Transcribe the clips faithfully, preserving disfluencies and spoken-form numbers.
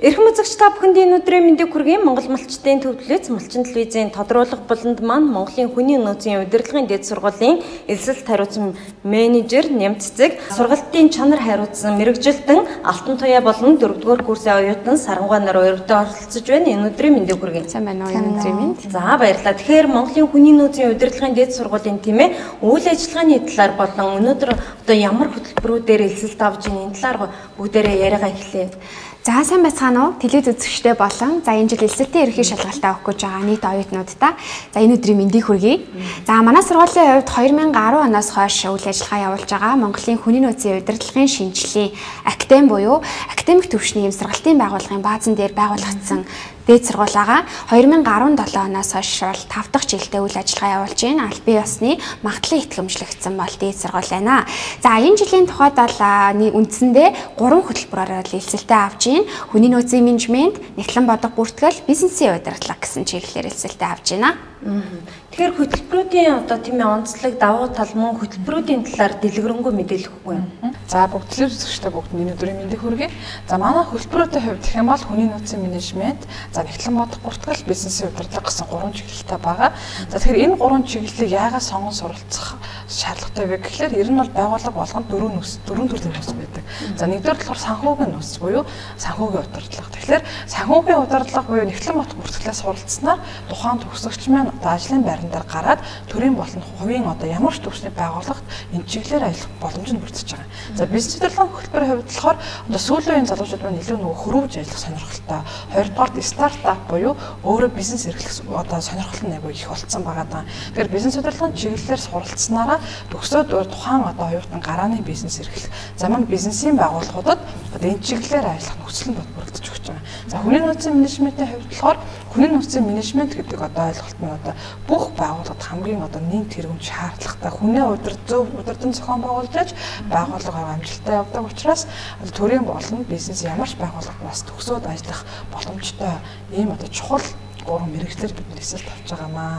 Эрхэм үзэгч та бүхэнд энэ өдрийн мэндийг хүргэе. Монгол малчдын төвлөлт малчин телевизийн тодруулах болонд маань Монголын хүний нөөцийн удирдлагын дэд сургуулийн элсэлт хариуцсан менежер нэмцэг сургалтын чанар хариуцсан мэрэгжилтэн Алтан туяа болон дөрөвдүгээр курсын оюутан Сарангуй нар өргөдөө оролцож байна. Энэ өдрийн мэндийг хүргэе. Сайн байна уу энэ өдрийн мэнд. За баярлалаа. Тэгэхээр Монголын хүний нөөцийн удирдлагын дэд сургуулийн тэмээ үйл ажиллагааны талаар болон өнөөдөр одоо ямар хөтөлбөрүүдээр элсэлт авж байгаа энэ талаар бүгдээрээ яриагаа эхлэе. За сайн байцгаана уу? Телевиз үзэгчтэй болон за энэ жил элсэлтийн ерхий шалгалтаа өгөх гэж байгаа нийт оюутнуудаа за энэ өдрийн мэндийг хүргэе. За манай сургуулийн хувьд две тысячи десять оноос хойш үйл ажиллагаа явуулж байгаа Монголын хүний нөөцийн удирдлагын шинжилгээ Актем буюу академик төвшний эм сургалтын байгууллагын баазан дээр байгуулагдсан дээд сургууль байгаа. две тысячи десять оноос хойш тав дахь жилдээ үйл ажиллагаа явуулж байна. Аль бие усны магадлалын итгэмжлэгдсэн бол дээд сургууль байна. За энэ жилийн тухайд бол үндсэндээ гурван хөтөлбөрөөр элсэлтээ авч байна. Хүний нөөцийн менежмент, нэгтлэн бодог бүртгэл, бизнесийн удирдлага гэсэн чиглэлээр элсэлтээ авч байна. Тэгэхээр хөтөлбөрүүдийн одоо тийм ээ онцлог давуу тал мөн хөтөлбөрүүдийн талаар дэлгэрэнгүй мэдээлэл өгөхгүй юм. За бүгд телевиз үзэгчтэй бүгд миний өдрийн мэндийг хүргэе. За манай хөтөлбөрүүдийн хувьд гэх юм бол хүний нөөцийн менежмент, за нэгтлэн бодог бүртгэл, бизнесийн удирдлага гэсэн гурван чиглэлтэй байгаа. За тэгэхээр энэ гурван чиглэлийг яагаад сонгон суралцах шаардлагатай вэ гэхээр ер нь бол байгууллага болгонд дөрвөн нөөц, дөрвөн төрлийн нөөц байдаг. За нэгдүгээр болохоор санхүүгийн нөөц буюу санхүүгийн удирдлага. Тэгэхээр санхүүгийн удирдлага буюу нэгтлэн бодог бүртгэлээс суралцсанаар тухайн төгсөгч маань одоо ажлын байран дээр гараад төрийн болон хувийн одоо ямар ч төвчний байгууллагт энэ чиглэлээр ажиллах боломж нь бүрдэж байгаа. За бизнес удирдлагын хөтөлбөрийн хувьд болохоор одоо сүүлийн үеийн залуучууд маань илүү нөгөө хөрвж ажиллах сонирхолтой. хоёрдугаар стартап буюу өөрөө бизнес эрхлэх одоо сонирхол нь аягүй их болцсон байгаа даа. Тэгэхээр бизнес удирдлагын чиглэлээр суралцсанараа төгсөөд тухайн одоо оюутан гарааны бизнес эрхлэх замун бизнесийн байгууллагуудад одоо энэ чиглэлээр ажиллах нөхцөл нь бүрдэж өгч байгаа. За хүний нөөцийн менежментийн хувьд болохоор хүний нөөцийн менежмент гэдэг одоо ойлголт нь одоо бүх байгууллагад хамгийн одоо нийт хэрэгэмж шаардлагатай хүнээ удирд зөв удирдан зохион байгуулж байгууллага амжилттай явдаг учраас төрийн болон бизнес ямар ч байгууллагад бас төгсөөд ажиллах боломжтой ийм одоо чухал гурван мэрэгчлэр бид нэрсэлт авч байгаамаа.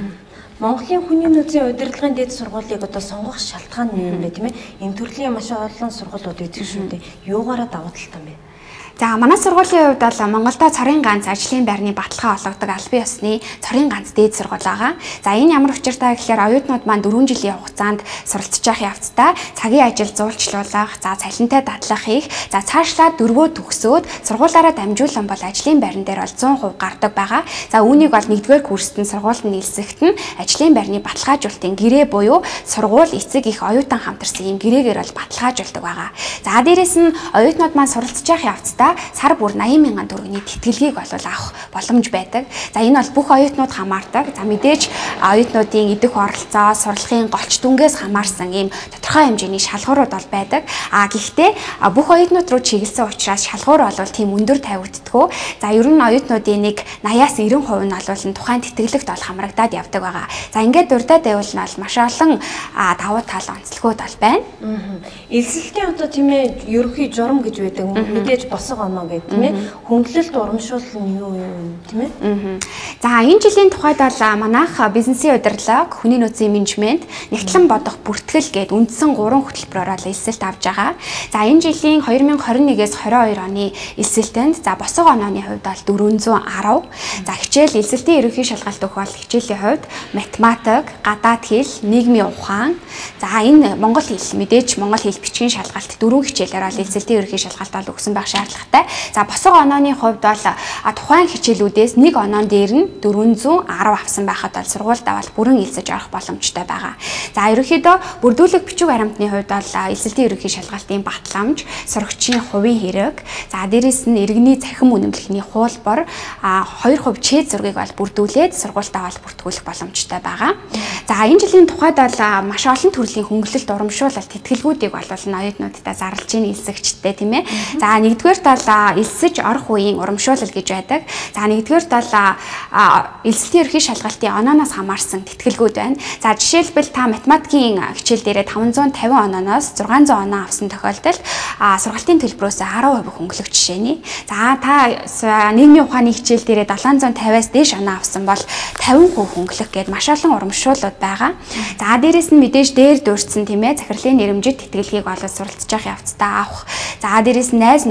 Монголын хүний нөөцийн удирдлагын дэд сургуулийг одоо сонгох шалтгаан нь юм бэ тийм ээ? Энэ төрлийн маш олон сургуулиуд байдаг шүү дээ. Юугаараа давуу талтай юм бэ? За манай сургуулийн хувьд бол Монголдо цорын ганц ажлын байрны баталгаа олгодог аль бие усны цорын ганц дээд сургууль байгаа. За энэ ямар учиртай гэхээр оюутнууд маань дөрвөн жилийн хугацаанд суралцж явах явцдаа цагийн ажил зуулчлуулах, за цалинтай дадлах хийх, за цаашлаад дөрвөө төгсөөд сургуулаараа дамжуулан бол ажлын байран дээр бол цуун хувь гардаг байгаа. За үүнийг бол нэгдүгээр курст нь сургуульд нь нэлсэхт нь ажлын байрны баталгаажуулалтын гэрээ буюу сургууль эцэг их оюутан хамтарсан ийм гэрээгээр бол баталгаажуулдаг байгаа. За дээрэс нь оюутнууд маань суралцж явах явцдаа сар бүр восемь мянган төгрөгийн тэтгэлгийг бол авах боломж байдаг. За энэ бол бүх оюутнууд хамаардаг. За мэдээж оюутнуудын идэх оролцоо, сурлагын голч дүнгээс хамаарсан ийм тодорхой хэмжээний шалгуурууд бол байдаг. А гэхдээ бүх оюутнууд руу чиглэсэн учраас шалгуур бол тийм өндөр тавигддаггүй. За ер нь оюутнуудын нэг восемь-аас девяносто хувь нь бол тухайн тэтгэлэгт бол хамрагдаад явдаг байгаа. За ингээд дурдаад байвал нь бол маш олон давуу тал онцлогуд бол байна. Элсэлтийн одоо тийм ээ ерөнхий журам гэж байдаг. Мэдээж босго оноо гэдэг тийм ээ хөнгөлөлт урамшуул нь юу юм тийм ээ. За энэ жилийн тухайд бол манайх бизнесийн удирдлага, хүний нөөцийн менежмент, нэгтлэн бодох бүртгэл гээд үндсэн гурван хөтөлбөрөөр элсэлт авж байгаа. За энэ жилийн две тысячи twenty-one-ээс twenty-two оны элсэлтэнд за босго онооны хувьд бол four hundred ten. За хичээл элсэлтийн ерөнхий шалгалт өгөх бол хичээлийн хувьд математик, гадаад хэл, нийгмийн ухаан. За энэ монгол хэл мэдээж монгол хэл бичгийн шалгалт дөрвөн хичээлээр бол элсэлтийн ерөнхий шалгалт бол өгсөн байх шаардлагатай. За босго онооны хувьд бол тухайн хичээлүүдээс нэг оноон дээр нь four hundred ten авсан байхад бол сургуульдаа бол бүрэн элсэж орох боломжтой байгаа. За ерөнхийдөө бүрдүүлэг бичиг баримтны хувьд бол элсэлтийн ерөнхий шалгалтын батламж, сурагчийн хувийн хэрэг, за дээрэс нь иргэний цахим үнэмлэхний хуулбар two percent чэд зургийг бол бүрдүүлээд сургуульдаа бол бүртгүүлэх боломжтой байгаа. За энэ жилийн тухайд бол маш олон төрлийн хөнгөлөлт урамшуулалт тэтгэлгүүдийг бол оюутнуудтай зарлж ийн элсэгчтэй тийм ээ. За нэгдүгээр тал элсэж орох үеийн урамшуулал гэж байдаг. За нэгдүгээр тал элсэлтийн ерхий шалгалтын онооноос хамаарсан тэтгэлгүүд байна. За жишээлбэл та математикийн хичээл дээрээ five hundred fifty онооноос six hundred оноо авсан тохиолдолд сургалтын төлбөрөөс ten percent хөнгөлөх жишээний. За та нийгмийн ухааны хичээл дээрээ seven hundred fifty-аас дээш оноо авсан бол fifty percent хөнгөлөх гээд маш олон урамшууллууд байгаа. За дээрэс нь мэдээж дээр дурдсан тийм ээ захирлын нэрэмжит тэтгэлгийг олоод суралцж явах явцдаа авах. За дээрэс нь найз нөхдөөрөө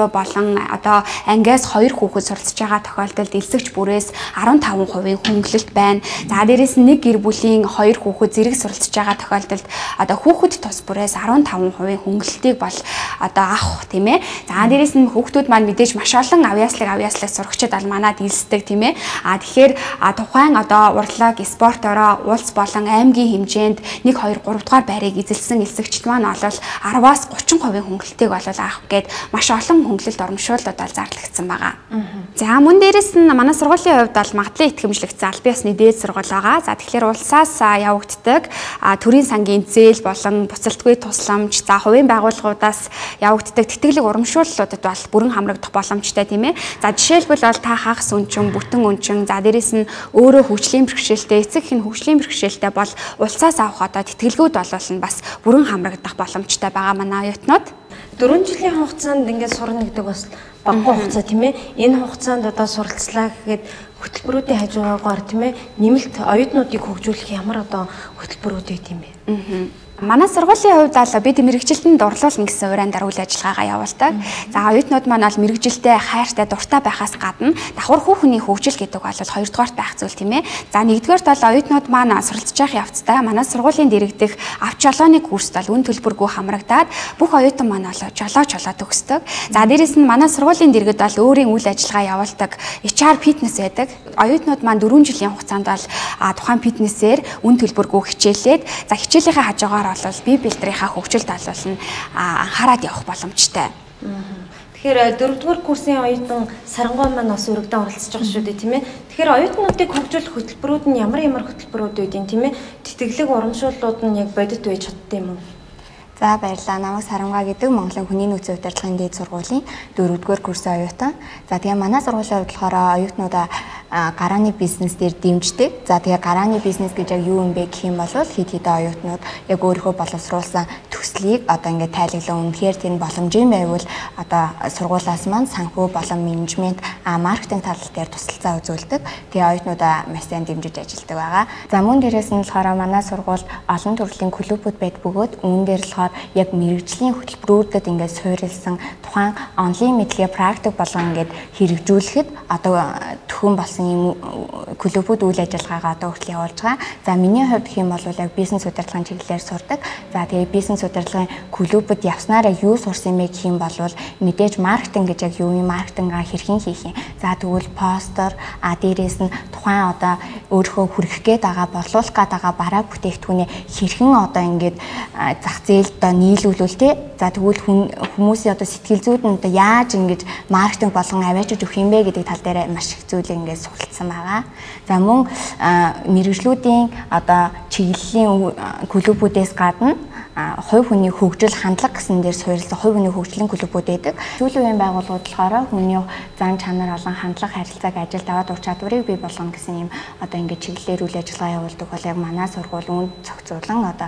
нөхөртөө болон одоо ангиас хоёр хүүхэд суралцж байгаа тохиолдолд элсэгч бүрээс арван таван хувийн хөнгөлөлт байна. За дээрээс нь нэг гэр бүлийн хоёр хүүхэд зэрэг суралцж байгаа тохиолдолд одоо хүүхэд тус бүрээс арван таван хувийн хөнгөлөлтийг бол одоо авах тийм ээ. За дээрээс нь хүүхдүүд маань мэдээж маш олон авьяаслаг авьяаслаг сурагчид бол манад элсдэг тийм ээ. А тэгэхээр тухайн одоо урлаг, спортороо улс болон аймгийн хэмжээнд нэг хоёр гурав дахь байрыг эзэлсэн элсэгчд маань бол араваас гучин хувийн хөнгөлөлтийг бол авах гээд маш олон хөнгөлөлт урамшууллууд бол зарлагдсан байгаа. За мөн дээрээс нь манай сургуулийн хувьд бол магадлан итгэмжлэгдсэн аль биесны дээд сургууль байгаа. За тэгэхээр улсаас явагддаг төрийн сангийн зээл болон буцалтгүй тусламж, за хувийн байгууллагуудаас явагддаг тэтгэлэг урамшууллуудад бол бүрэн хамрагдах боломжтой тийм ээ. За жишээлбэл бол та хагас үнчин, бүтэн үнчин, за дээрээс нь өөрөө хөгжлийн бэрхшээлтэй, эцэг хэн хөгжлийн бэрхшээлтэй бол улсаас авах одоо тэтгэлгүүд бол бас бүрэн хамрагдах боломжтой байгаа манай оюутнууд. дөрвөн жилийн хугацаанд ингээд сурна гэдэг бас багагүй хугацаа тийм ээ. Энэ хугацаанд одоо суралцлаа гэхэд хөтөлбөрүүдийн хажуугаар тийм ээ нэмэлт оюутнуудыг хөгжүүлэх ямар одоо хөтөлбөрүүд өгд юм бэ? Аа. Манай сургуулийн хувьд бол бид мэрэгжилтэнд дурлуулна гэсэн урайндаар үйл ажиллагаагаа явуулдаг. За оюутнууд маань бол мэрэгжилтэй хайртай дуртай байхаас гадна давхар хүүхний хөгжил гэдэг бол хоёрдугаарт байх зүйл тийм ээ. За нэгдүгээрт бол оюутнууд маань суралцж явах явцдаа манай сургуулийн дэргэдэх авч жолооны курст бол үн төлбөргүй хамрагдаад бүх оюутан маань бол жолоо жолоо төгсдөг. За дээрэс нь манай сургуулийн дэргэд бол өөрийн үйл ажиллагаа явуулдаг эйч ар фитнес байдаг. Оюутнууд маань дөрвөн жилийн хугацаанд бол тухайн фитнесээр үн төлбөргүй хичээлээд за хичээлийнхээ хажуугаар бол бие бэлтрийнхаа хөгжилд олуулна анхаарал явах боломжтой. Тэгэхээр дөрөвдүгээр курсын оюутан Сарангой маань бас өргөдөө оролцож байгаа шүү дээ тийм ээ. Тэгэхээр оюутнуудыг хөгжүүлэх хөтөлбөрүүд нь ямар ямар хөтөлбөрүүд үүдийн тийм ээ. Тэтгэлэг урамшууллууд нь яг бодит байж чаддаг юм уу? За баярлалаа. Намайг Сарангой гэдэг Монголын хүний нөөцийн удирдлагын дээд сургуулийн дөрөвдүгээр курсын оюутан. За тэгээ манай сургуулийн хувьд болохоор оюутнуудаа гарааны бизнес дээр дэмждэг. За тэгээ гарааны бизнес гэж яг юу юм бэ гэх юм бол хэд хэдэн оюутнууд яг өөрийнхөө боловсруулсан төслийг одоо ингээд тайлаглан үнэхээр тэр боломжийн байвал одоо сургуулиас маань санхүү болон менежмент маркетинг тал дээр тусалцаа үзүүлдэг. Тэгээ оюутнуудаа маш сайн дэмжиж ажилладаг байгаа. За мөн дээрээс нь болохоор манай сургуульд олон төрлийн клубүүд байдаг бөгөөд үүн дээр болохоор яг мэрэгжлийн хөтөлбөрүүдэд ингээд суурилсан тухайн онлайн мэдлэгээ практик болгон ингээд хэрэгжүүлэхэд одоо төхөн болсон ийм клубүүд үйл ажиллагаагаа одоо хүртэл явуулж байгаа. За миний хувьд гэх юм бол яг бизнес удирдлагын чиглэлээр сурдаг. За тэгээ бизнес удирдлагын клубүүд явснараа юу сурсан юм бэ гэх юм бол мэдээж маркетинг гэж яг юу юм маркетингаа хэрхэн хийх юм. За тэгвэл постэр а дээрээс нь тухайн одоо өөрийнхөө хүрэх гээд байгаа борлуулах гээд байгаа бараа бүтээгдэхүүнээ хэрхэн одоо ингээд зах зээлд одоо нийлүүлвэл тэ. За тэгвэл хүмүүсийн одоо сэтгэл зүйд нь одоо яаж ингэж маркетинг болгон аваачиж өгөх юм бэ гэдэг тал дээр маш их зүйлийг ингээд суралцсан байгаа. За мөн мэрэгжлүүдийн одоо чиглэлийн клубүүдээс гадна хувь хүний хөгжил хандлага гэсэн дээр суурилсан хувь хүний хөгжлийн клубүүд байдаг. Сүүлийн үеийн байгууллагууд болохоор хүний зан чанар болон хандлага харилцааг ажилд аваад ур чадварыг бий болгоно гэсэн юм одоо ингээд чиглэлээр үйл ажиллагаа явуулдаг бол яг манай сургууль үүнд зохицуулан одоо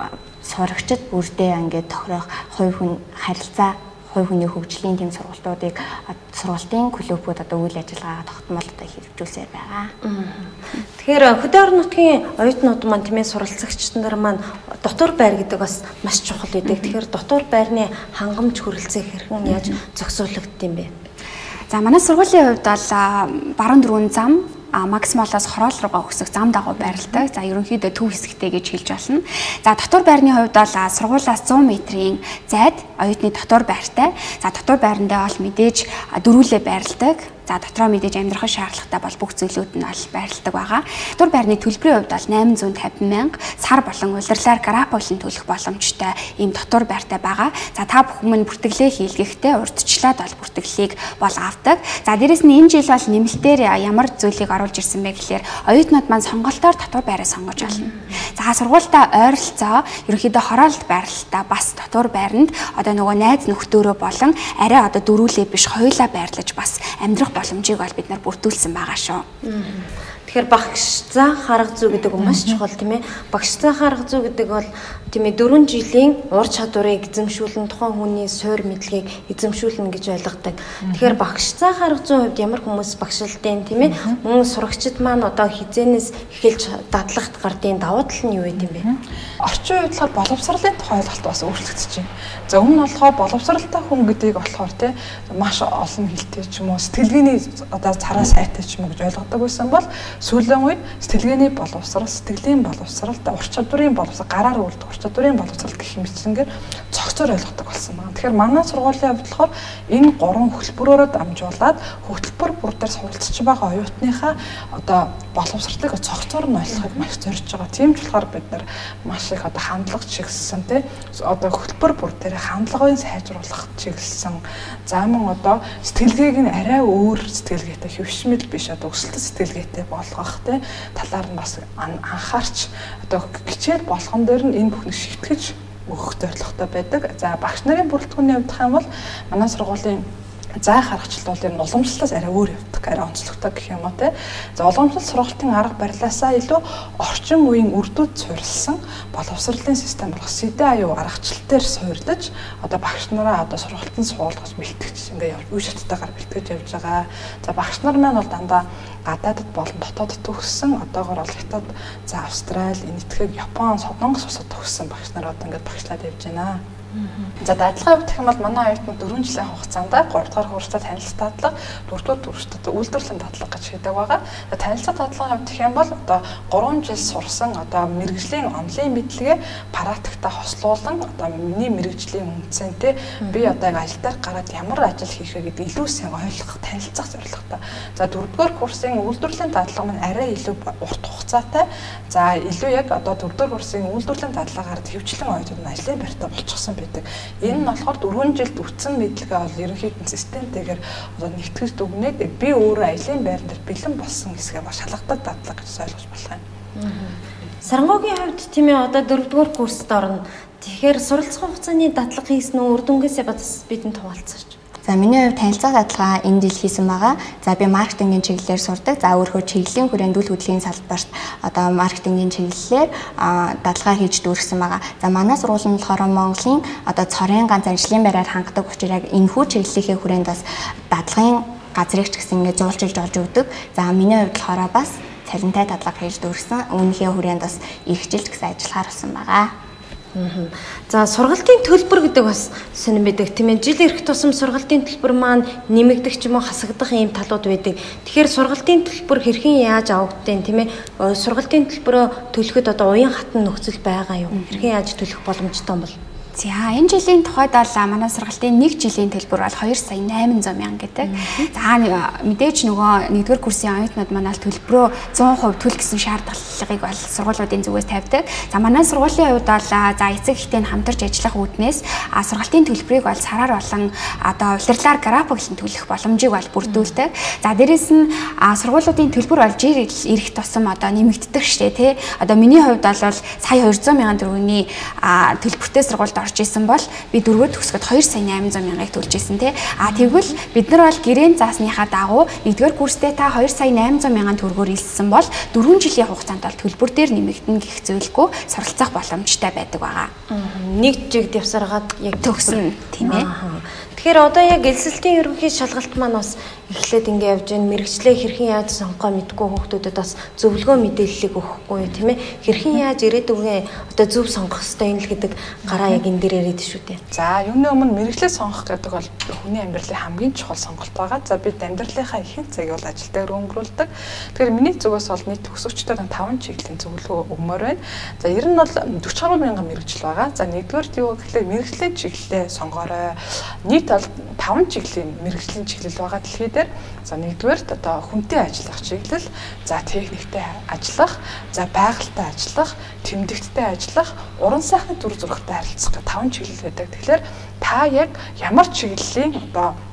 сурагчид бүрдээ ингээд тохирох хувь хүн харилцаа хувь хүний хөгжлийн тэм сургалтуудыг сургалтын клубүүд одоо үйл ажиллагаагаа тогтмол одоо хэрэгжүүлсээр байгаа. Тэгэхээр хөдөө орон нутгийн оюутнууд маань тийм ээ суралцагчид нар маань дотор байр гэдэг бас маш чухал байдаг. Тэгэхээр дотор байрны хангамж хүрэлцээ хэрхэн яаж зохицуулагдд юм бэ? За манай сургуулийн хувьд бол баруун дөрвөн зам максималаас хороол руугаа өсөх зам дагуу байрладаг. За ерөнхийдөө төв хэсэгтэй гэж хэлж болно. За дотор байрны хувьд бол сургуулиас зуун метрийн зайд оюутны дотор байртай. За дотор байрандаа бол мэдээж дөрвөлээ байрладаг. За дотроо мэдээж амьдрахын шаардлагатай бол бүх зүйлүүд нь бол байрладаг байгаа. Дотор байрны төлбөрийн хувьд бол найман зуун тавин мянга, сар болон улирлаар грапполын төлөх боломжтой ийм дотор байртай байгаа. За та бүхэн бүртгэлээ хийлгэхдээ урдчлаад бол бүртгэлийг бол авдаг. За дээрэс нь энэ жил бол нэмэлтээр ямар зүйлийг оруулж ирсэн бэ гэхээр оюутнууд маань сонголтоор дотор байраа сонгож байна. За сургуультай ойролцоо ерөнхийдөө хороолт байрлалтай бас дотор байранд одоо нөгөө найз нөхдөөрөө болон арай одоо дөрүүлээ биш хоёулаа байрлаж бас амьдрах боломжийг бол бид нар бүрдүүлсэн байгаа шүү. Тэгэхээр багш заах арга зүй гэдэг нь маш чухал тийм ээ. Багш заах арга зүй гэдэг бол тийм ээ дөрвөн жилийн ур чадварыг эзэмшүүлэн тухайн хүний суур мэдлэгийг эзэмшүүлнэ гэж ойлгодог. Тэгэхээр багш заах арга зүйн хувьд ямар хүмүүс багшилтын тийм ээ мөн сурагчид маань одоо хизээнээс эхэлж дадлагт гардын давуу тал нь юу вэ юм бэ? Орчин үед болохоор боловсролын тухай ойлголт бас өөрчлөгдөж байна. За өмнө нь болохоор боловсралтай хүн гэдгийг болохоор тийм маш олон хэлтэй ч юм уу сэтгэлгээний одоо цараа сайтай ч юм уу гэж ойлгодог байсан бол сүүлийн үед сэтгэлгээний боловсрал, сэтгэлийн боловсрал, ур чадварын боловсрал, гараар үлдэх ур чадварын боловсрал гэх мэтчингээр цогцоор ойлгодог болсон байна. Тэгэхээр манай сургуулийн хувьд болохоор энэ гурван хөтөлбөрөөрөө дамжуулаад хөтөлбөр бүр дээр суралцж байгаа оюутныхаа одоо боловсролыг цогцоор нь ойлгохыг маш зорж байгаа. Тийм ч болохоор бид нар маш их одоо хандлага чиглэсэн тий одоо хөтөлбөр бүр дээр хандлагын сайжруулах чиглэсэн. За мөн одоо сэтгэлгээг нь арай өөр сэтгэлгээтэй хөвшмөл биш одоо өсөлтөд сэтгэлгээтэй болгох тий талаар нь бас анхаарч одоо хичээл болгон дээр нь энэ бүхнийг шийтгэж өгөх зорилготой байдаг. За багш нарын бүрэлдэхүүний хувьд хам бол манай сургуулийн заах аргачлал бол энэ уламжлалтаас арай өөр явдаг, арай онцлогтой гэх юм уу те. За уламжлалт сургалтын арга барилаасаа илүү орчин үеийн үрдүүд суурилсан боловсролын систем болох сэдэ аюу аргачлалтаар суурилж одоо багш нараа одоо сургалтын суулгаж бэлтгэж ингээ явж үе шаттайгаар бэлтгэж явж байгаа. За багш нар маань бол дандаа гадаадд болон дотоодд төгссөн одоогоор бол хятад, за Австрали, Энэтхэг, Япон, Солонгос улсад төгссөн багш нар одоо ингээ багшлаад явж байна. За дадлагын хувьд гэх юм бол манай оюутнууд дөрвөн жилийн хугацаанд гурав дахь курстай танилцах дадлага, дөрөвдүгээр курстай үйлдвэрлэлийн дадлага гэж хийдэг байгаа. Танилцах дадлагын хувьд гэх юм бол одоо гурван жил сурсан одоо мэрэгжлийн онлайн мэдлэгээ практикта хослуулан одоо миний мэрэгжлийн үндсэнтэй би одоо яг ажил дээр гараад ямар ажил хийхээ гэдэг илүү сайн ойлгох, танилцах зорилготой. За дөрөвдүгээр курсын үйлдвэрлэлийн дадлага маань арай илүү урт хугацаатай. За илүү яг одоо дөрөвдүгээр курсын үйлдвэрлэлийн дадлагаар төвчлэн оюутнууд нь ажлын байртаа болчихсон байдаг. Энэ нь болохоор дөрвөн жилд үтсэн мэдлэгээ бол ерөнхийдөө системтэйгээр одоо нэгтгэж дүгнээд би өөрөө ажлын байран дээр бэлэн болсон хэсгээ ба шалгадаг дадлага гэж ойлгож болох юм. Сарангогийн хувьд тийм ээ одоо дөрөвдүгээр курст орно. Тэгэхээр суралцах хугацааны дадлага хийсэн үү, үр дүнгээсээ бас бидэнд хуваалцаач. За миний хувьд танилцах дадлага энэ жил хийсэн байгаа. За би маркетингийн чиглэлээр сурдаг. За өөрөөр чиглэлийн хүрээнд үйл хөдлөлийн салбарт одоо маркетингийн чиглэлээр дадлага хийж дүүрсэн байгаа. За манай сургууль нь болохоор Монголын одоо цорын ганц ажлын байраар хангадаг учраас яг энэхүү чиглэлийнхээ хүрээнд бас дадлагын газрыг ч гэсэн ингээд зуулчилж олж өгдөг. За миний хувьд болохоор бас цалинтай дадлага хийж дүүрсэн. Үүнийхээ хүрээнд бас эрхжилж гэсэн ажиллахаар болсон байгаа. За сургалтын төлбөр гэдэг бас сонирн байдаг тийм ээ. Жил ирэх тусам сургалтын төлбөр маань нэмэгдэх ч юм уу хасагдах ийм талууд байдаг. Тэгэхээр сургалтын төлбөр хэрхэн яаж авагдтыг тийм ээ. Сургалтын төлбөрөө төлөхөд одоо уян хатан нөхцөл байгаа юу? Хэрхэн яаж төлөх боломжтой юм бол? За энэ жилийн тухайд бол манай сургалтын нэг жилийн төлбөр бол хоёр сая найман зуун мянга гэдэг. За мэдээж нөгөө нэгдүгээр курсын оюутнууд манай төлбөрөө зуун хувь төлөх гэсэн шаардлагыг бол сургуулиудын зүгээс тавьдаг. За манай сургуулийн хувьд бол за эцэг эхтэй хамтарч ажиллах үүднээс а сургалтын төлбөрийг бол сараар болон одоо улирлаар графиклэн төлөх боломжийг бол бүрдүүлдэг. За дээрэс нь сургуулиудын төлбөр бол жил ирэх тусам одоо нэмэгддэг штэ тий. Одоо миний хувьд бол сая двести мянган төгрөгийн төлбөртэй сургуульд орж исэн бол би дөрөвд төгсгöd хоёр сая найман зуун мянгаыг төлж исэн тий. А тэгвэл бид нар бол гэрээний заасныхаа дагуу нэгдүгээр курстэй та хоёр сая найман зуун мянган төгрөгөөр илссэн бол дөрвөн жилийн хугацаанд бол төлбөр дээр нэмэгдэнэ гэх зүйлгүй суралцах боломжтой байдаг байгаа. Нэг жигд явсараад яг төгсөн тийм ээ. Тэгэхээр одоо яг элсэлтийн ерөнхий шалгалт маань бас эхлээд ингэ явж байна. Мэргэжлээ хэрхэн яаж сонгохоо мэдгүй хүүхдүүдэд бас зөвлөгөө мэдээллийг өгөхгүй тийм ээ. Хэрхэн яаж ирээдүгөө одоо зөв сонгох ёстой юм л гэдэг гараа яг энэ дээр яриад шүү дээ. За юуны өмнө мэргэжлээ сонгох гэдэг бол хүний амьдралын хамгийн чухал сонголт байгаа. За бид амьдралынхаа ихэнх цагийг бол ажил дээр өнгөрүүлдэг. Тэгэхээр миний зүгээс бол нийт төгсөгчдод таван чиглэлийн зөвлөгөө өгмөр байна. За ер нь бол дөрвөн гаруй мянган мэргэжил байгаа. За нэгдүгээр юу гэхлээр мэргэжлийн чиглэлээ сонгоорой. Нийт бол таван чиглэлийн мэргэжлийн чиглэл байгаа дэлхийд. За нэгдүгээрт одоо хүнтэй ажиллах чиглэл, за техниктэй ажиллах, за байгальтай ажиллах, тэмдэгттэй ажиллах, уран сайхны дүр зурагтай харилцах гэх таван чиглэл байдаг. Тэгэхээр та яг ямар чиглэлийн одоо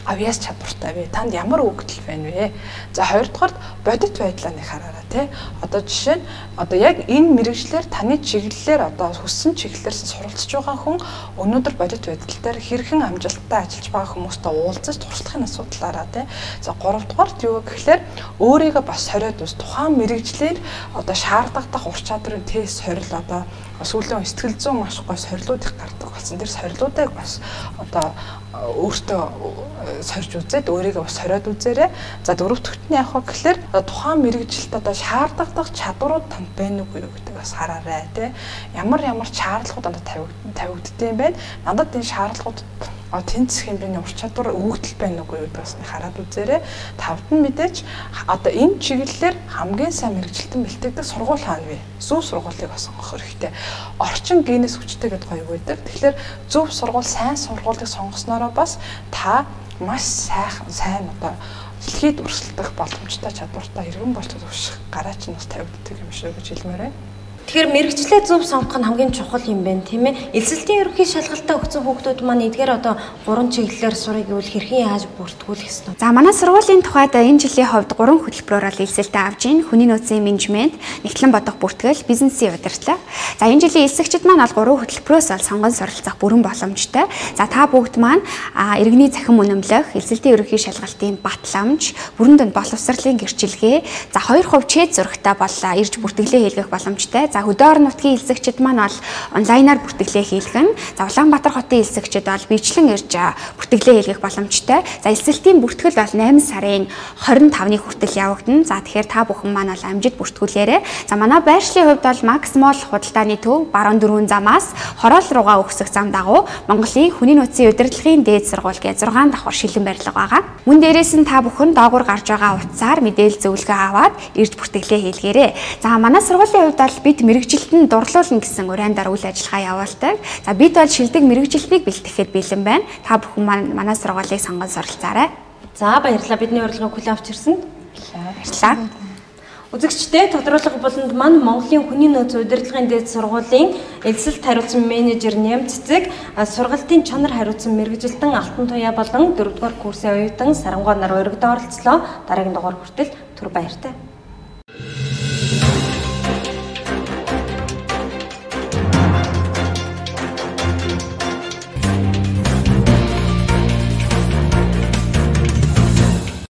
авиас чадвартай вэ? Танд ямар өгөгдөл байна вэ? За хоёрдугаарт бодит байдлаа нэг хараарай тий. Одоо жишээ нь одоо яг энэ мэрэгжлэр таны чиглэлээр одоо хүссэн чиглэлээр суралцж байгаа хүн өнөөдөр бодит байдал дээр хэрхэн амжилттай ажиллаж байгаа хүмүүстэй уулзаж туршлагын асуудлаараа тий. За гуравдугаарт юу гэхээр өөрийгөө бас хориод ус тухайн мэрэгжлэр одоо шаардлагатай ур чадрын тест хорил одоо сүүлийн сэтгэл зүйн маш гой сорилууд их гардаг болсон. Тэр сорилуудыг бас одоо өөртөө сорж үзээд өөрийгөө бас сориод үзээрэй. За дөрөвдөгт нь яг хаа гэхээр тухайн мэрэгжилт одоо шаардлагатай чадварууд танд байна уу гэдэг бас хараарай тий. Ямар ямар шаардлагууд одоо тавигддсан юм байна. Надад энэ шаардлагууд а тэнцэх юм бэ ур чадвар өгөгдөл байна уу гэдэг бас хараад үзээрэй. Тавд нь мэдээж одоо энэ чиглэлээр хамгийн сайн мэрэгжилтэн бэлтгэдэг сургууль хаана вэ? Зөв сургуулийг бас сонгох хэрэгтэй. Орчин генээс хүчтэй гэдэг гоё байдаг. Тэгэхээр зөв сургууль, сайн сургуулийг сонгоснороо бас та маш сайхан сайн одоо дэлхийд өрсөлдөх боломжтой чадвартай иргэн болж төвших гараач нь бас тавигддаг юм шүү гэж хэлмээр байна. Тэгэхээр мэрэгчлээ зөв сонгох нь хамгийн чухал юм байна, тийм ээ. Эзэлтийн ерөнхий шалгалтаа өгсөн хүүхдүүд маань эдгээр одоо гурван чиглэлээр сурах гэвэл хэрхэн яаж бүртгүүлэх ёстой? За манай сургуулийн тухайд энэ жилийн хувьд гурван хөтөлбөрөөр л эзэлтээ авж ийн. Хүний нөөцийн менежмент, нэгтлэн бодох бүртгэл, бизнесийн удирдлага. За энэ жилийн эсэгчид маань бол гурван хөтөлбөрөөс ол сонгон суралцах бүрэн боломжтой. За та бүгд маань иргэний захин үнэмлэх, эзэлтийн ерөнхий шалгалтын батламж, бүрэн дүнд боловсролын гэрчилгээ, за хоёр хувь чэд зурагтай бол ирж бүртгэлээ хийлгэх боломжтой. За хөдөө орон нутгийн элсэгчид маань бол онлайнаар бүртгэлээ хийлгэн. За Улаанбаатар хотын элсэгчид бол бичлэн ирж бүртгэлээ хийлгэх боломжтой. За элсэлтийн бүртгэл бол найман сарын хорин тавны хүртэл явагдана. За тэгэхээр та бүхэн маань бол амжид бүртгүүлээрэй. За манай байршлын хувьд бол максимал худалдааны төв баруун дөрвөн замаас хороол руугаа өгсөх зам дагуу Монголын хүний нөөцийн удирдлагын дээд сургууль гэж зургаан давхар шилэн барилга байгаа. Мөн дээрээс нь та бүхэн доогуур гарч байгаа утсаар мэдээлэл зөвлөгөө аваад ирж бүртгэлээ хийлгээрэй. За манай сургуулийн хувьд бол бид мэрэгжилтэнд дурлуулна гэсэн урайндаар үйл ажиллагаа явуулдаг. За бид бол шилдэг мэрэгжилтнийг бэлтгэхэд бэлэн байна. Та бүхэн маань манай сургуулийг сонгон суралцаарай. За баярлалаа. Бидний урилгыг хүлээн авч ирсэнд баярлалаа. Үзэгчдээ тодруулах болонд маань Монголын хүний нөөцийн удирдлагын дээд сургуулийн элсэлт хариуцсан менежер Ням Цэцэг, сургалтын чанар хариуцсан мэрэгжилтэн Алтан Туяа болон дөрөвдүгээр курсын оюутан Сарангой нар өргөдөө оролцлоо. Дараагийн дугаар хүртэл түр баяртай.